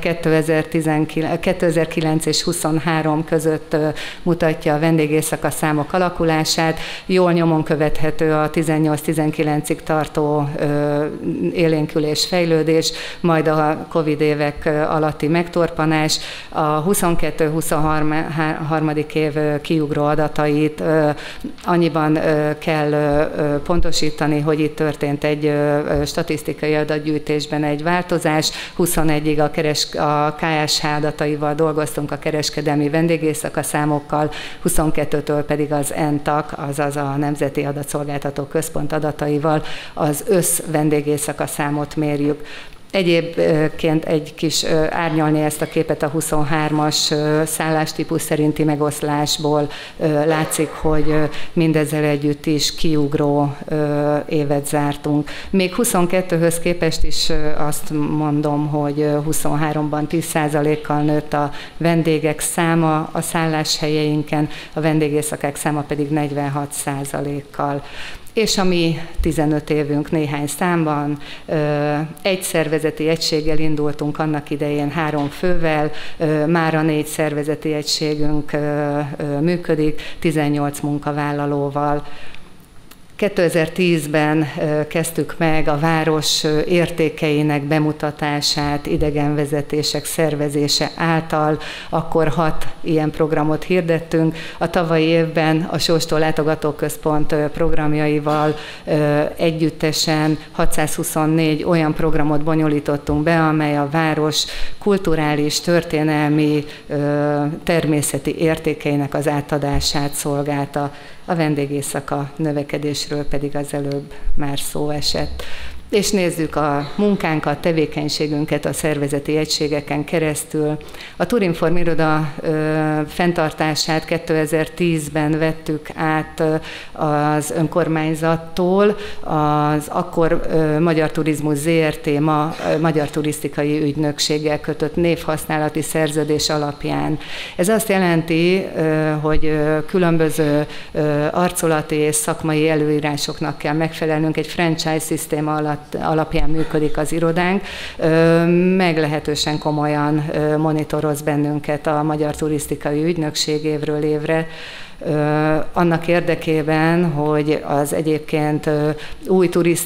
2009 és 23 között mutatja a vendégészaka számok alakulását. Jól nyomon követhető a 18-19-ig tartó élénkülés, fejlődés, majd a Covid évek alatti megtorpanás, a 22-23. év kiugró adatait annyiban kell pontosítani, hogy itt történt egy statisztikai adatgyűjtésben egy változás. 21-ig a KSH adataival dolgoztunk, a kereskedelmi vendégészaka számokkal, 22-től pedig az NTAK, azaz a Nemzeti Adatszolgáltató Központ adataival az vendégészaka számot mérjük. Egyébként egy kis árnyalni ezt a képet a 23-as szállástípus szerinti megoszlásból látszik, hogy mindezzel együtt is kiugró évet zártunk. Még 22-höz képest is azt mondom, hogy 23-ban 10%-kal nőtt a vendégek száma a szálláshelyeinken, a vendégészakák száma pedig 46%-kal. és a mi 15 évünk néhány számban. Egy szervezeti egységgel indultunk annak idején 3 fővel, mára 4 szervezeti egységünk működik, 18 munkavállalóval. 2010-ben kezdtük meg a város értékeinek bemutatását idegenvezetések szervezése által, akkor 6 ilyen programot hirdettünk. A tavalyi évben a Sóstó Látogatóközpont programjaival együttesen 624 olyan programot bonyolítottunk be, amely a város kulturális, történelmi, természeti értékeinek az átadását szolgálta. A vendégéjszaka növekedésről pedig az előbb már szó esett. És nézzük a munkánkat, tevékenységünket a szervezeti egységeken keresztül. A Turinform iroda fenntartását 2010-ben vettük át az önkormányzattól, az akkor Magyar Turizmus Zrt. Ma Magyar Turisztikai Ügynökséggel kötött névhasználati szerződés alapján. Ez azt jelenti, hogy különböző arculati és szakmai előírásoknak kell megfelelnünk, egy franchise szisztéma alapján működik az irodánk, meglehetősen komolyan monitoroz bennünket a Magyar Turisztikai Ügynökség évről évre, annak érdekében, hogy az egyébként új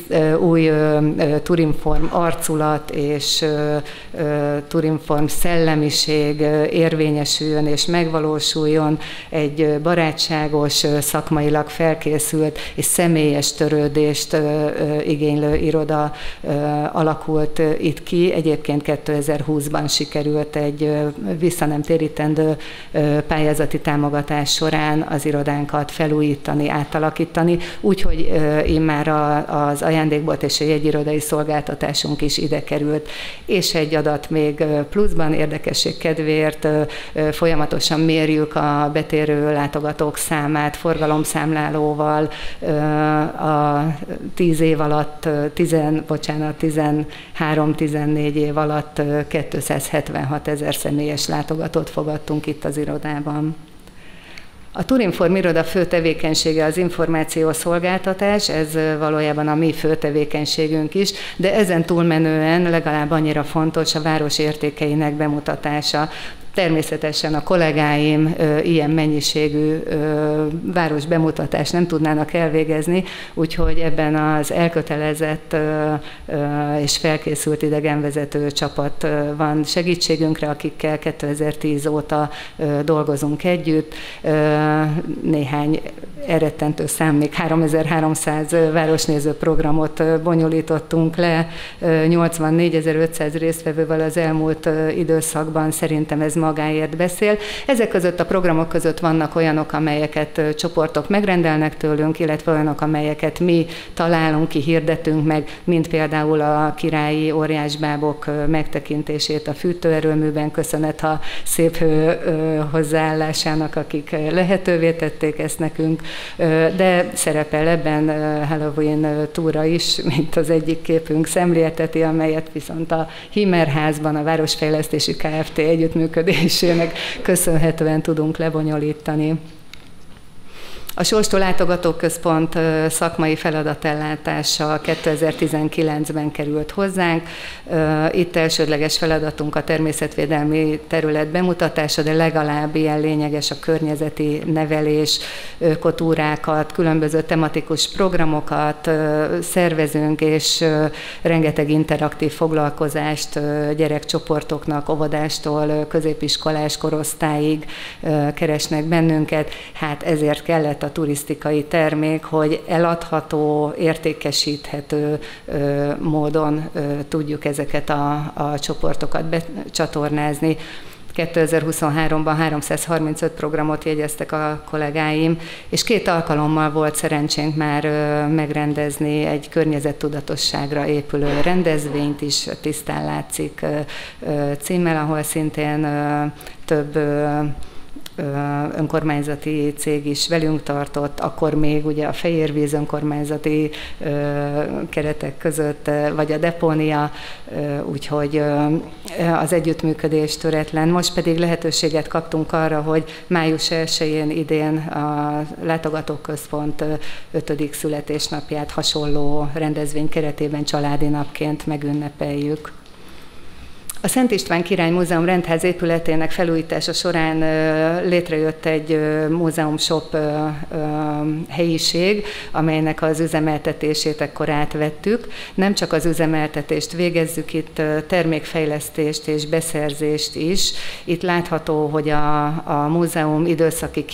Turinform arculat és Turinform szellemiség érvényesüljön és megvalósuljon, egy barátságos, szakmailag felkészült és személyes törődést igénylő iroda alakult itt ki. Egyébként 2020-ban sikerült egy visszanemtérítendő pályázati támogatás során az irodánkat felújítani, átalakítani, úgyhogy immár az ajándékbolt és a jegyirodai szolgáltatásunk is ide került. És egy adat még pluszban, érdekesség kedvéért, folyamatosan mérjük a betérő látogatók számát forgalomszámlálóval, a 13-14 év alatt 276 000 személyes látogatót fogadtunk itt az irodában. A Turinform iroda fő tevékenysége az információszolgáltatás, ez valójában a mi fő tevékenységünk is, de ezen túlmenően legalább annyira fontos a város értékeinek bemutatása. Természetesen a kollégáim ilyen mennyiségű város bemutatást nem tudnának elvégezni, úgyhogy ebben az elkötelezett és felkészült idegenvezető csapat van segítségünkre, akikkel 2010 óta dolgozunk együtt. Néhány elrettentő szám, még 3300 városnéző programot bonyolítottunk le, 84.500 résztvevővel az elmúlt időszakban, szerintem ez magáért beszél. Ezek között a programok között vannak olyanok, amelyeket csoportok megrendelnek tőlünk, illetve olyanok, amelyeket mi találunk ki, hirdetünk meg, mint például a királyi óriásbábok megtekintését a fűtőerőműben, köszönet a szép hozzáállásának, akik lehetővé tették ezt nekünk, de szerepel ebben Halloween túra is, mint az egyik képünk szemlélteti, amelyet viszont a Himmerházban a Városfejlesztési Kft. Együttműködésének köszönhetően tudunk lebonyolítani. A Sóstó Látogatóközpont szakmai feladatellátása 2019-ben került hozzánk. Itt elsődleges feladatunk a természetvédelmi terület bemutatása, de legalább ilyen lényeges a környezeti nevelés, ökotúrákat, különböző tematikus programokat szervezünk, és rengeteg interaktív foglalkozást gyerekcsoportoknak, óvodástól középiskolás korosztályig keresnek bennünket. Hát ezért kellett a turisztikai termék, hogy eladható, értékesíthető módon tudjuk ezeket a csoportokat becsatornázni. 2023-ban 335 programot jegyeztek a kollégáim, és 2 alkalommal volt szerencsénk már megrendezni egy környezettudatosságra épülő rendezvényt is, Tisztán látszik címmel, ahol szintén több önkormányzati cég is velünk tartott, akkor még ugye a Fejérvíz önkormányzati keretek között, vagy a Depónia, úgyhogy az együttműködés töretlen. Most pedig lehetőséget kaptunk arra, hogy május 1-én idén a Látogatóközpont 5. születésnapját hasonló rendezvény keretében családi napként megünnepeljük. A Szent István Király Múzeum rendház épületének felújítása során létrejött egy múzeum shop helyiség, amelynek az üzemeltetését ekkor átvettük. Nem csak az üzemeltetést végezzük, itt termékfejlesztést és beszerzést is. Itt látható, hogy a múzeum időszaki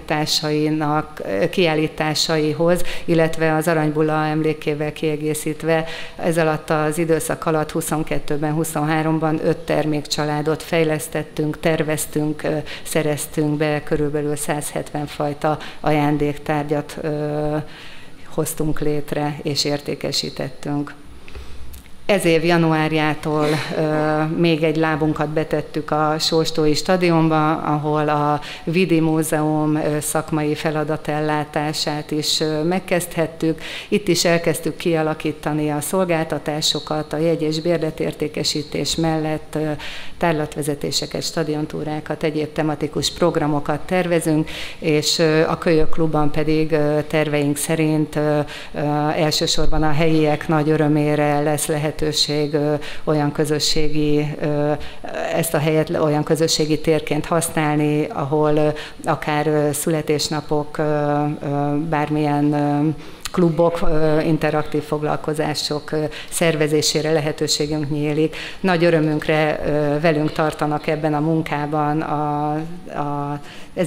kiállításaihoz, illetve az Aranybulla emlékével kiegészítve, ez alatt az időszak alatt 22-ben, 23-ban 5 termékcsaládot fejlesztettünk, terveztünk, szereztünk be, körülbelül 170 fajta ajándéktárgyat hoztunk létre és értékesítettünk. Ez év januárjától még egy lábunkat betettük a Sóstói stadionba, ahol a Vidi Múzeum szakmai feladatellátását is megkezdhettük. Itt is elkezdtük kialakítani a szolgáltatásokat, a jegy- és bérletértékesítés mellett tárlatvezetéseket, stadiontúrákat, egyéb tematikus programokat tervezünk, és a Kölyök Klubban pedig terveink szerint elsősorban a helyiek nagy örömére lesz lehetőség olyan közösségi, ezt a helyet olyan közösségi térként használni, ahol akár születésnapok, bármilyen klubok, interaktív foglalkozások szervezésére lehetőségünk nyílik. Nagy örömünkre velünk tartanak ebben a munkában a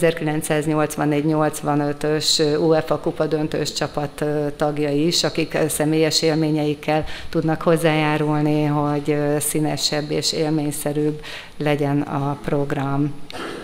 1984-85-ös UEFA kupa döntős csapat tagjai is, akik személyes élményeikkel tudnak hozzájárulni, hogy színesebb és élményszerűbb legyen a program.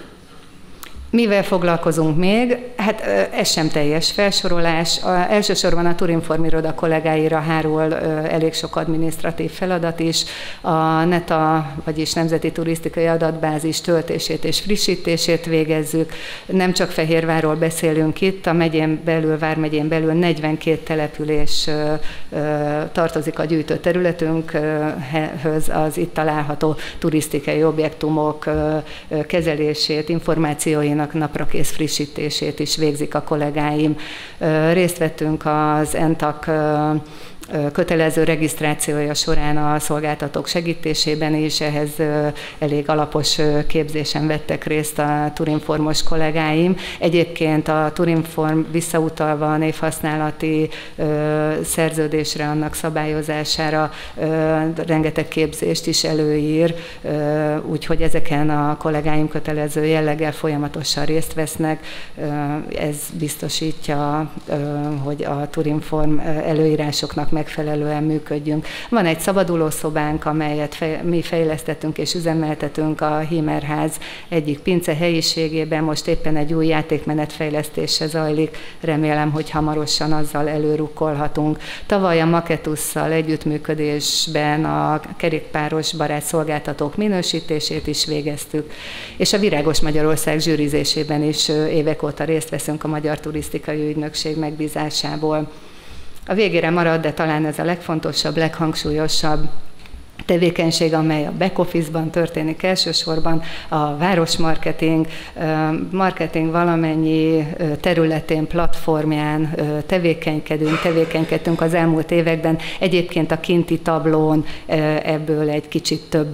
Mivel foglalkozunk még? Hát ez sem teljes felsorolás. Elsősorban a Turinform iroda kollégáira hárul elég sok adminisztratív feladat is. A NETA, vagyis Nemzeti Turisztikai Adatbázis töltését és frissítését végezzük. Nem csak Fehérvárról beszélünk itt, a megyén belül, Vármegyén belül 42 település tartozik a gyűjtőterületünkhöz, az itt található turisztikai objektumok kezelését, információinak naprakész frissítését is végzik a kollégáim. Részt vettünk az ENTAK kötelező regisztrációja során a szolgáltatók segítésében is, ehhez elég alapos képzésen vettek részt a Turinformos kollégáim. Egyébként a Turinform visszautalva a névhasználati szerződésre, annak szabályozására rengeteg képzést is előír, úgyhogy ezeken a kollégáim kötelező jelleggel folyamatosan részt vesznek. Ez biztosítja, hogy a Turinform előírásoknak megfelelően működjünk. Van egy szabadulószobánk, amelyet mi fejlesztettünk és üzemeltetünk a Hímerház egyik pince helyiségében. Most éppen egy új játékmenet fejlesztése zajlik. Remélem, hogy hamarosan azzal előrukkolhatunk. Tavaly a Maketusszal együttműködésben a kerékpáros barát szolgáltatók minősítését is végeztük, és a Virágos Magyarország zsűrizésében is évek óta részt veszünk a Magyar Turisztikai Ügynökség megbízásából. A végére marad, de talán ez a legfontosabb, leghangsúlyosabb tevékenység, amely a back office-ban történik elsősorban, a városmarketing, marketing valamennyi területén, platformján tevékenykedtünk az elmúlt években. Egyébként a kinti tablón ebből egy kicsit több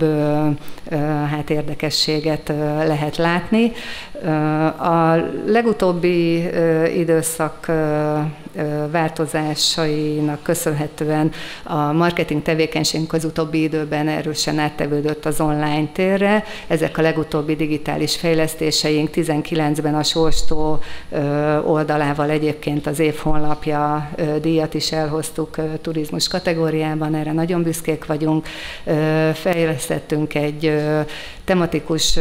érdekességet lehet látni. A legutóbbi időszak változásainak köszönhetően a marketing tevékenységünk az utóbbi időben erősen áttevődött az online térre. Ezek a legutóbbi digitális fejlesztéseink. 19-ben a Sóstó oldalával egyébként az év honlapja díjat is elhoztuk turizmus kategóriában, erre nagyon büszkék vagyunk. Fejlesztettünk egy tematikus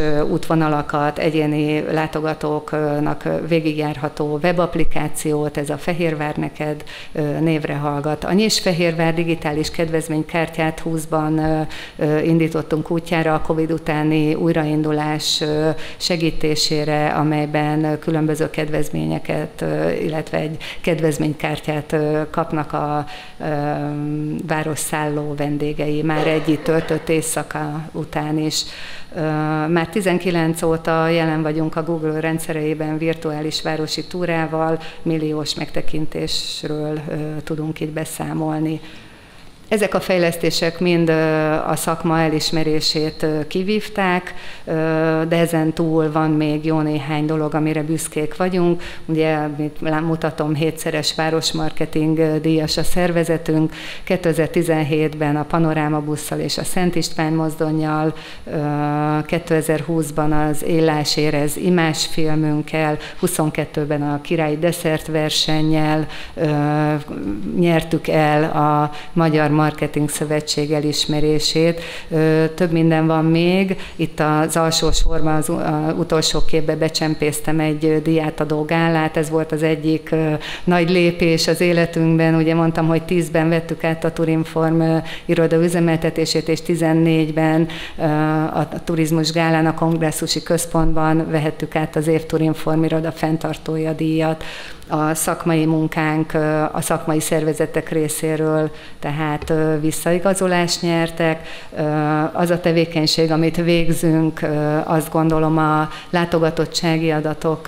útvonalakat, egyéni látogatóknak végigjárható webapplikációt, ez a Fehérvár Nyírsfehérvár neked névre hallgat. A Nyírsfehérvár digitális kedvezménykártyát 20-ban indítottunk útjára a Covid utáni újraindulás segítésére, amelyben különböző kedvezményeket, illetve egy kedvezménykártyát kapnak a városszálló vendégei már egy itt töltött éjszaka után is. Már 19 óta jelen vagyunk a Google rendszereiben virtuális városi túrával, milliós megtekintésről tudunk itt beszámolni. Ezek a fejlesztések mind a szakma elismerését kivívták, de ezen túl van még jó néhány dolog, amire büszkék vagyunk. Ugye, amit mutatom, 7-szeres városmarketing díjas a szervezetünk. 2017-ben a Panoráma busszal és a Szent István mozdonnyal, 2020-ban az Élás érez imás filmünkkel, 22-ben a Királyi Desszertversennyel nyertük el a Magyar Marketing Szövetség elismerését. Több minden van még. Itt az alsó sorban, az utolsó képbe becsempésztem egy díjátadó gálát. Ez volt az egyik nagy lépés az életünkben. Ugye mondtam, hogy 10-ben vettük át a Turinform iroda üzemeltetését, és 14-ben a Turizmus Gálán a Kongresszusi Központban vehettük át az év Turinform iroda fenntartója díjat. A szakmai munkánk a szakmai szervezetek részéről, tehát visszaigazolást nyertek. Az a tevékenység, amit végzünk, azt gondolom a látogatottsági adatok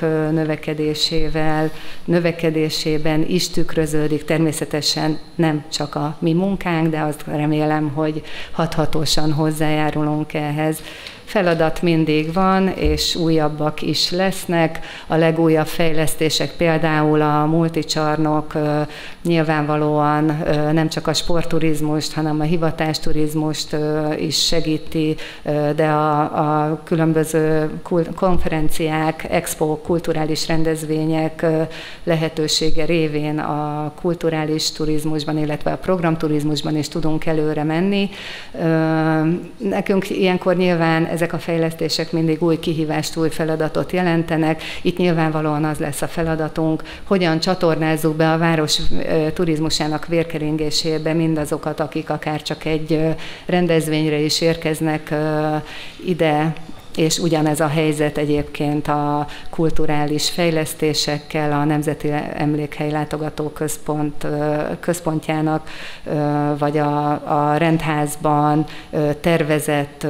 növekedésében is tükröződik. Természetesen nem csak a mi munkánk, de azt remélem, hogy hathatósan hozzájárulunk ehhez. Feladat mindig van, és újabbak is lesznek. A legújabb fejlesztések például a multicsarnok nyilvánvalóan nem csak a sportturizmust, hanem a hivatásturizmust is segíti, de a különböző konferenciák, expók, kulturális rendezvények lehetősége révén a kulturális turizmusban, illetve a programturizmusban is tudunk előre menni. Nekünk ilyenkor nyilván ezek a fejlesztések mindig új kihívást, új feladatot jelentenek. Itt nyilvánvalóan az lesz a feladatunk, hogyan csatornázzuk be a város turizmusának vérkeringésébe mindazokat, akik akár csak egy rendezvényre is érkeznek ide, és ugyanez a helyzet egyébként a kulturális fejlesztésekkel, a Nemzeti Emlékhely Látogatóközpont központjának, vagy a rendházban tervezett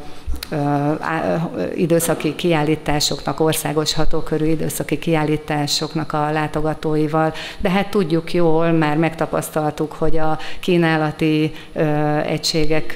időszaki kiállításoknak, országos hatókörű időszaki kiállításoknak a látogatóival, de hát tudjuk jól, már megtapasztaltuk, hogy a kínálati egységek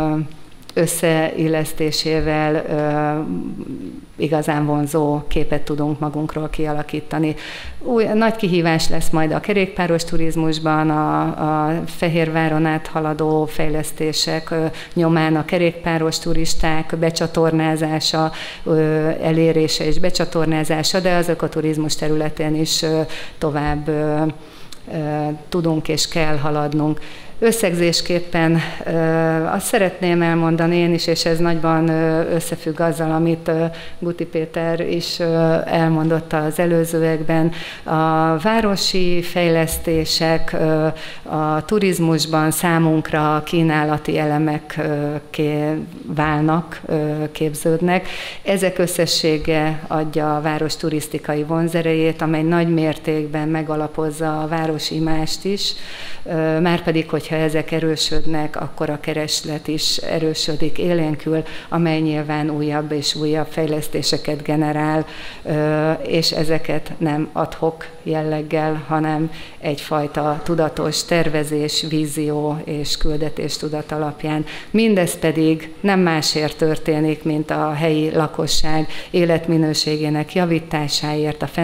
összeillesztésével igazán vonzó képet tudunk magunkról kialakítani. Nagy kihívás lesz majd a kerékpáros turizmusban, a Fehérváron áthaladó fejlesztések nyomán a kerékpáros turisták becsatornázása, elérése és becsatornázása, de az ökoturizmus területén is tovább tudunk és kell haladnunk. Összegzésképpen azt szeretném elmondani én is, és ez nagyban összefügg azzal, amit Guti Péter is elmondott az előzőekben. A városi fejlesztések a turizmusban számunkra kínálati elemekké válnak, képződnek. Ezek összessége adja a város turisztikai vonzerejét, amely nagy mértékben megalapozza a városi-imást is, márpedig, hogyha ezek erősödnek, akkor a kereslet is erősödik, élénkül, amely nyilván újabb és újabb fejlesztéseket generál, és ezeket nem ad-hoc jelleggel, hanem egyfajta tudatos tervezés, vízió és küldetéstudat alapján. Mindez pedig nem másért történik, mint a helyi lakosság életminőségének javításáért, a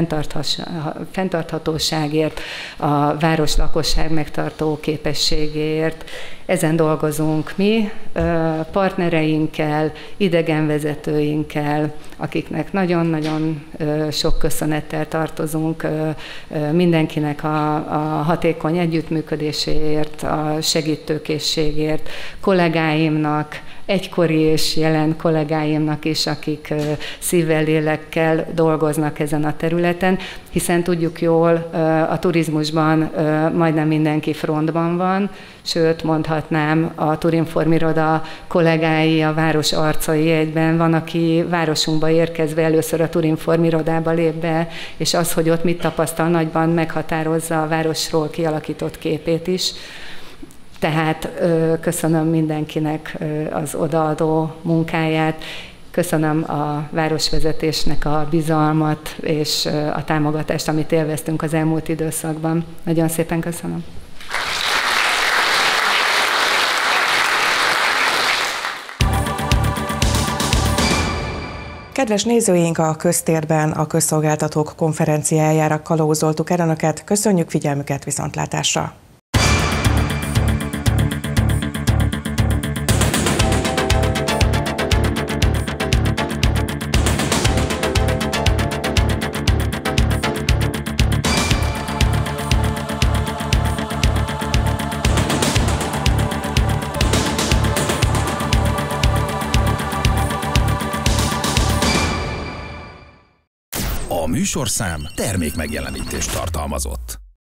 fenntarthatóságért, a város lakosság megtartó képességéért. Ezen dolgozunk mi, partnereinkkel, idegenvezetőinkkel, akiknek nagyon-nagyon sok köszönettel tartozunk, mindenkinek a hatékony együttműködéséért, a segítőkészségért, kollégáimnak, egykori és jelen kollégáimnak is, akik szívvel, lélekkel dolgoznak ezen a területen, hiszen tudjuk jól, a turizmusban majdnem mindenki frontban van, sőt mondhatnám, a Turinform iroda kollégái, a város arcai egyben. Van, aki városunkba érkezve először a Turinform irodába lép be, és az, hogy ott mit tapasztal, nagyban meghatározza a városról kialakított képét is. Tehát köszönöm mindenkinek az odaadó munkáját, köszönöm a városvezetésnek a bizalmat és a támogatást, amit élveztünk az elmúlt időszakban. Nagyon szépen köszönöm. Kedves nézőink, a köztérben a közszolgáltatók konferenciájára kalauzoltuk el Önöket. Köszönjük figyelmüket, viszontlátásra! A műsorszám termékmegjelenítést tartalmazott.